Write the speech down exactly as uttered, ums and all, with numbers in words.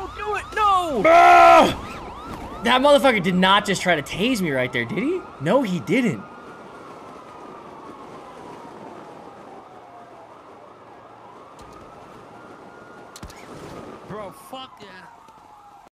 Don't do it! No! Ah! That motherfucker did not just try to tase me right there, did he? No, he didn't. Bro, fuck that.